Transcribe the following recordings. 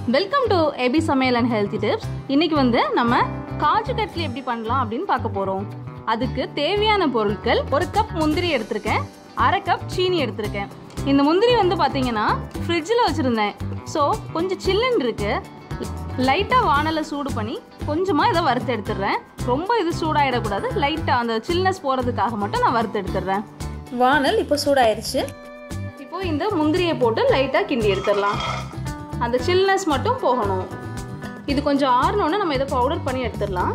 Welcome to AB சமையல் and healthy tips. இன்னைக்கு நம்ம காஜு கட்லி எப்படி பண்ணலாம் அப்படின்னு பார்க்க போகிறோம். அதுக்கு தேவையான பொருட்கள்: 1 கப் முந்திரி எடுத்திருக்கேன், 1/2 கப் சீனி எடுத்திருக்கேன். இந்த முந்திரி பார்த்தீங்கன்னா ஃப்ரிட்ஜில் வச்சுருந்தேன். ஸோ கொஞ்சம் சில்லுன்னு இருக்குது. லைட்டாக வானலை சூடு பண்ணி கொஞ்சமாக இதை வறுத்து எடுத்துடுறேன். ரொம்ப இது சூடாகிடக்கூடாது, லைட்டாக அந்த சில்னஸ் போகிறதுக்காக மட்டும் நான் வறுத்து எடுத்துடுறேன். வானல் இப்போ சூடாயிருச்சு. இப்போது இந்த முந்திரியை போட்டு லைட்டாக கிண்டி எடுத்துடலாம். அந்த சில்னஸ் மட்டும் போகணும். இது கொஞ்சம் ஆறணுன்னு நம்ம இதை பவுடர் பண்ணி எடுத்துடலாம்.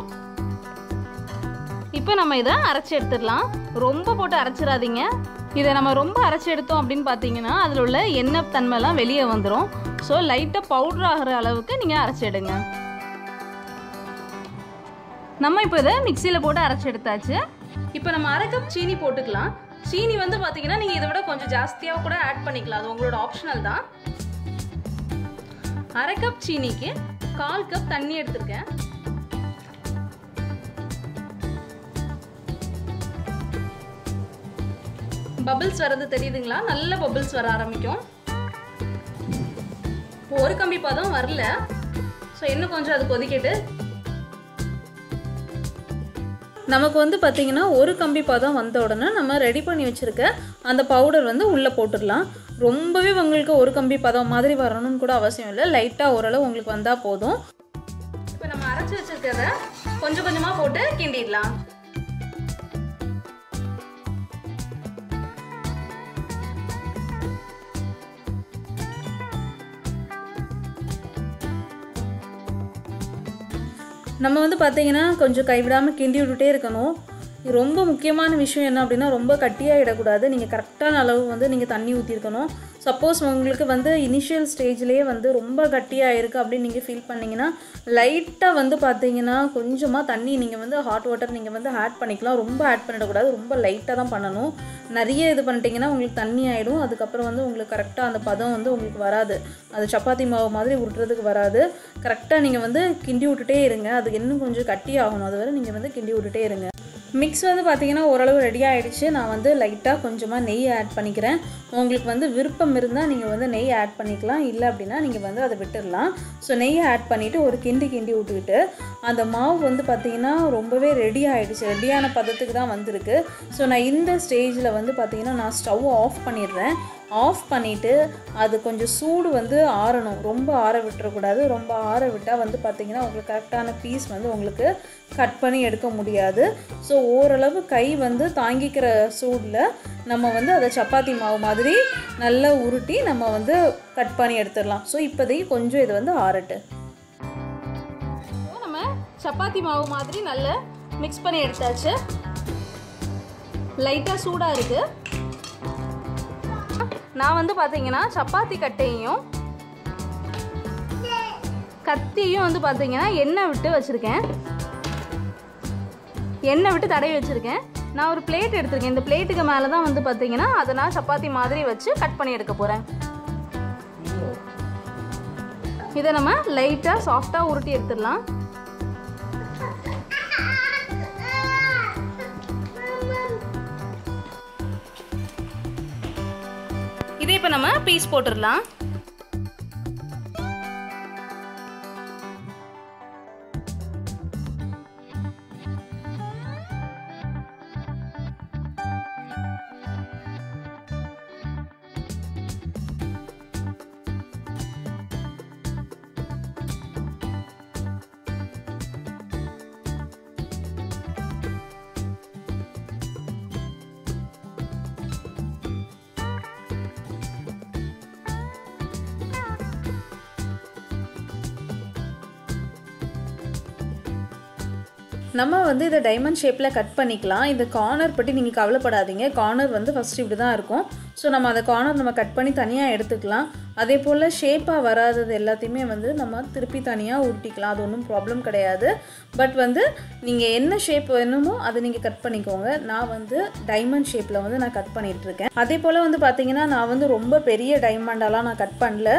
இப்போ நம்ம இதை அரைச்சி எடுத்துடலாம். ரொம்ப போட்டு அரைச்சிடாதீங்க. இதை நம்ம ரொம்ப அரைச்சி எடுத்தோம் அப்படின்னு பார்த்தீங்கன்னா அதில் உள்ள எண்ணெய் தன்மைலாம் வெளியே வந்துடும். ஸோ லைட்டாக பவுடர் ஆகிற அளவுக்கு நீங்கள் அரைச்சி எடுங்க. நம்ம இப்போ இதை மிக்சியில் போட்டு அரைச்சி எடுத்தாச்சு. இப்போ நம்ம 1/2 கப் சீனி போட்டுக்கலாம். சீனி பார்த்தீங்கன்னா நீங்கள் இதை விட கொஞ்சம் ஜாஸ்தியாக கூட ஆட் பண்ணிக்கலாம், அது உங்களோட ஆப்ஷனல் தான். 1/2 கப் சீனிக்கு 1/4 கப் தண்ணி எடுத்திருக்கேன். பபிள்ஸ் வர்றது தெரியுதுங்களா? நல்ல பபிள்ஸ் வர ஆரம்பிக்கும். ஒரு கம்பி பதம் வரல. ஸோ இன்னும் கொஞ்சம் அது கொதிக்கிட்டு நமக்கு பார்த்தீங்கன்னா ஒரு கம்பி பதம் வந்த உடனே நம்ம ரெடி பண்ணி வச்சுருக்க அந்த பவுடர் உள்ளே போட்டுடலாம். ரொம்பவே உங்களுக்கு ஒரு கம்பி பதம் மாதிரி வரணும்னு கூட அவசியம் இல்லை. லைட்டாக ஓரளவு உங்களுக்கு வந்தால் போதும். இப்போ நம்ம அரைச்சி வச்சுருக்கிறத கொஞ்சம் கொஞ்சமாக போட்டு கிண்டிடலாம். நம்ம பார்த்தீங்கன்னா கொஞ்சம் கைவிடாமல் கிண்டி விட்டுட்டே இருக்கணும். ரொம்ப முக்கியமான விஷயம் என்ன அப்படின்னா, ரொம்ப கட்டியாகிடக்கூடாது. நீங்கள் கரெக்டான அளவு நீங்கள் தண்ணி ஊற்றிருக்கணும். சப்போஸ் உங்களுக்கு இனிஷியல் ஸ்டேஜ்லேயே ரொம்ப கட்டியாக இருக்குது அப்படின்னு நீங்கள் ஃபீல் பண்ணிங்கன்னா லைட்டாக பார்த்தீங்கன்னா கொஞ்சமாக தண்ணி நீங்கள் ஹாட் வாட்டர் நீங்கள் ஆட் பண்ணிக்கலாம். ரொம்ப ஆட் பண்ணிடக்கூடாது, ரொம்ப லைட்டாக தான் பண்ணணும். நிறைய இது பண்ணிட்டீங்கன்னா உங்களுக்கு தண்ணி ஆகிடும். அதுக்கப்புறம் உங்களுக்கு கரெக்டாக அந்த பதம் உங்களுக்கு வராது. அது சப்பாத்தி மாவு மாதிரி உருட்டுறதுக்கு வராது. கரெக்டாக நீங்கள் கிண்டி விட்டுட்டே இருங்க. அது இன்னும் கொஞ்சம் கட்டி ஆகணும். அது வரை நீங்கள் கிண்டி விட்டுட்டே இருங்க. மிக்ஸ் பார்த்தீங்கன்னா ஓரளவு ரெடி ஆகிடுச்சு. நான் லைட்டாக கொஞ்சமாக நெய் ஆட் பண்ணிக்கிறேன். உங்களுக்கு விருப்பம் இருந்தால் நீங்கள் நெய் ஆட் பண்ணிக்கலாம், இல்லை அப்படின்னா நீங்கள் அதை விட்டுடலாம். ஸோ நெய்யை ஆட் பண்ணிவிட்டு ஒரு கிண்டி விட்டுக்கிட்டு அந்த மாவு பார்த்தீங்கன்னா ரொம்பவே ரெடி ஆகிடுச்சு. ரெடியான பதத்துக்கு தான் வந்திருக்கு. ஸோ நான் இந்த ஸ்டேஜில் பார்த்தீங்கன்னா நான் ஸ்டவ் ஆஃப் பண்ணிடுறேன். ஆஃப் பண்ணிவிட்டு அது கொஞ்சம் சூடு ஆறணும். ரொம்ப ஆற விட்டுறக்கூடாது. ரொம்ப ஆற விட்டால் பார்த்தீங்கன்னா உங்களுக்கு கரெக்டான பீஸ் உங்களுக்கு கட் பண்ணி எடுக்க முடியாது. ஸோ ஓரளவு கை தாங்கிக்கிற சூடில் நம்ம அதை சப்பாத்தி மாவு மாதிரி நல்லா உருட்டி நம்ம கட் பண்ணி எடுத்துடலாம். ஸோ இப்போதைக்கு கொஞ்சம் இது ஆறட்டு. நம்ம சப்பாத்தி மாவு மாதிரி நல்லா மிக்ஸ் பண்ணி எடுத்தாச்சு. லைட்டாக சூடாக இருக்குது. நான் பார்த்தீங்கன்னா சப்பாத்தி கட்டையும் கத்தியும் பார்த்தீங்கன்னா எண்ணெய் விட்டு வச்சுருக்கேன். எண்ணெய் விட்டு தடவி வச்சுருக்கேன். நான் ஒரு பிளேட் எடுத்திருக்கேன். இந்த பிளேட்டுக்கு மேலே தான் பார்த்தீங்கன்னா அதை நான் சப்பாத்தி மாதிரி வச்சு கட் பண்ணி எடுக்க போகிறேன். இதை நம்ம லைட்டாக சாஃப்டாக உருட்டி எடுத்துடலாம். இதை இப்போ நம்ம பீஸ் போட்டுடலாம். நம்ம இதை டைமண்ட் ஷேப்பில் கட் பண்ணிக்கலாம். இந்த கார்னர் பற்றி நீங்கள் கவலைப்படாதீங்க. கார்னர் ஃபஸ்ட்டு இப்படி தான் இருக்கும். ஸோ நம்ம அந்த கார்னர் நம்ம கட் பண்ணி தனியாக எடுத்துக்கலாம். அதே போல் ஷேப்பாக வராதது எல்லாத்தையுமே நம்ம திருப்பி தனியாக உருட்டிக்கலாம். அது ஒன்றும் ப்ராப்ளம் கிடையாது. பட் நீங்கள் என்ன ஷேப் வேணுமோ அதை நீங்கள் கட் பண்ணிக்கோங்க. நான் டைமண்ட் ஷேப்பில் நான் கட் பண்ணிகிட்ருக்கேன். அதே போல் பார்த்தீங்கன்னா நான் ரொம்ப பெரிய டைமண்டாலாம் நான் கட் பண்ணல.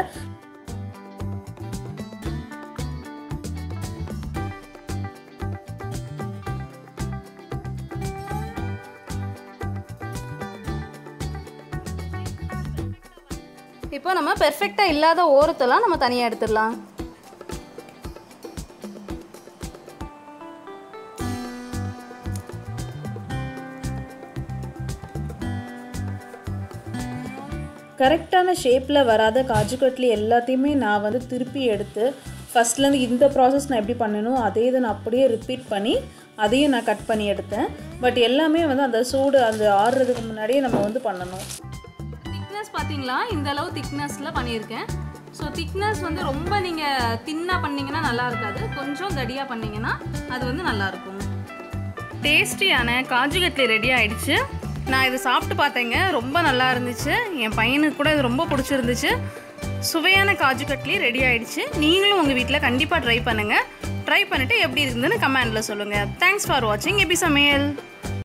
இப்போ நம்ம பெர்ஃபெக்ட்டா இல்லாத ஓரத்தெல்லாம் நம்ம தனியா எடுத்துடலாம். கரெக்டான ஷேப்பில் வராத காஜு கட்லி எல்லாத்தையுமே நான் வந்து திருப்பி எடுத்து ஃபஸ்ட்லேருந்து இந்த ப்ராசஸ் நான் எப்படி பண்ணணும் அதே இதை நான் அப்படியே ரிப்பீட் பண்ணி அதையும் நான் கட் பண்ணி எடுத்தேன். பட் எல்லாமே வந்து அந்த சூடு அந்த ஆறுறதுக்கு முன்னாடியே நம்ம வந்து பண்ணணும். திக்னஸ் பார்த்தீங்களா, இந்த அளவு திக்னஸில் பண்ணியிருக்கேன். ஸோ திக்னஸ் வந்து ரொம்ப நீங்கள் தின்னாக பண்ணிங்கன்னா நல்லா இருக்காது, கொஞ்சம் கடியாக பண்ணிங்கன்னா அது வந்து நல்லாயிருக்கும். டேஸ்டியான காஜு கட்லி ரெடி ஆகிடுச்சு. நான் இதை சாப்பிட்டு பார்த்தேங்க, ரொம்ப நல்லா இருந்துச்சு. என் பையனுக்கு கூட இது ரொம்ப பிடிச்சிருந்துச்சு. சுவையான காஜு கட்லி ரெடி ஆகிடுச்சு. நீங்களும் உங்கள் வீட்டில் கண்டிப்பாக ட்ரை பண்ணுங்கள். ட்ரை பண்ணிவிட்டு எப்படி இருக்குதுன்னு கமெண்டில் சொல்லுங்கள். தேங்க்ஸ் ஃபார் வாட்சிங் எபி சமையல்.